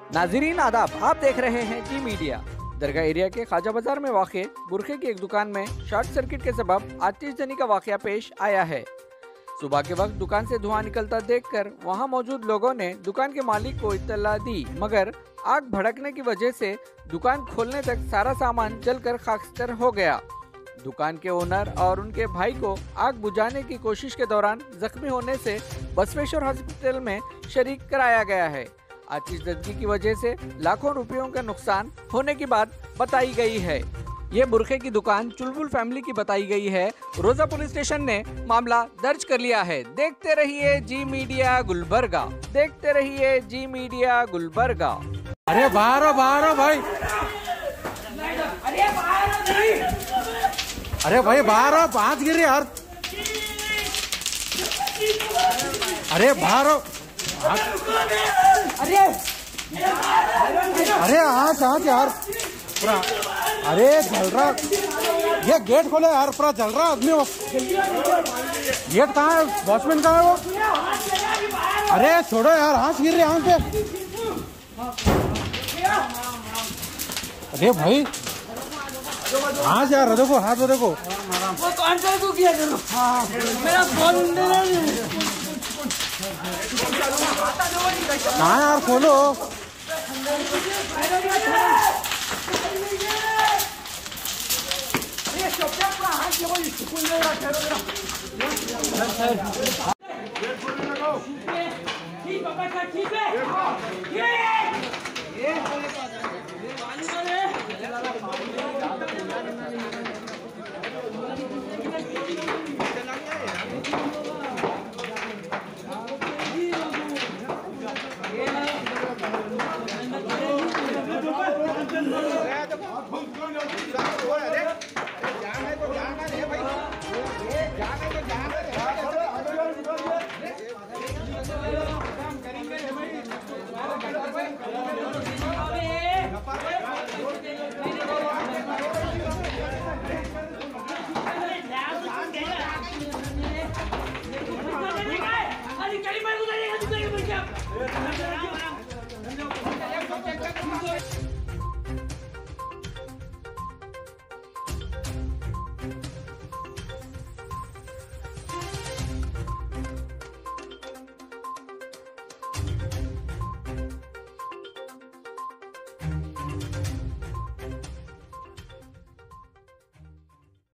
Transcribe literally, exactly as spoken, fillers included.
नाजरीन आदाब, आप देख रहे हैं जी मीडिया। दरगाह एरिया के खाजा बाजार में वाक़े बुरखे की एक दुकान में शॉर्ट सर्किट के सबब आतिशजनी का वाक़या पेश आया है। सुबह के वक्त दुकान से धुआं निकलता देखकर वहां मौजूद लोगों ने दुकान के मालिक को इत्तला दी, मगर आग भड़कने की वजह से दुकान खोलने तक सारा सामान जलकर खाकस्तर हो गया। दुकान के ओनर और उनके भाई को आग बुझाने की कोशिश के दौरान जख्मी होने से बसवेश्वर हॉस्पिटल में शरीक कराया गया है। आतिशबाजी की वजह से लाखों रुपयों का नुकसान होने की बात बताई गई है। ये बुरखे की दुकान चुलबुल फैमिली की बताई गई है। रोजा पुलिस स्टेशन ने मामला दर्ज कर लिया है। देखते रहिए जी मीडिया गुलबर्गा, देखते रहिए जी मीडिया गुलबर्गा। अरे बाहर बाहर भाई, अरे भाई बाहर पांच गिर यार, अरे बाहर, अरे अरे हाँ हाँ यार पूरा, अरे जल रहा, ये गेट खोले यार, पूरा जल रहा आदमी। वो गेट कहाँ है, वॉचमैन कहाँ है वो? अरे छोड़ो यार, हाथ गिर रहे यहाँ पे। अरे भाई हाँ यार, देखो हाथ, देखो वो कौन सा को किया करो। हाँ मेरा फोन कहाँ यार, खोलो। ठीक है, ठीक है।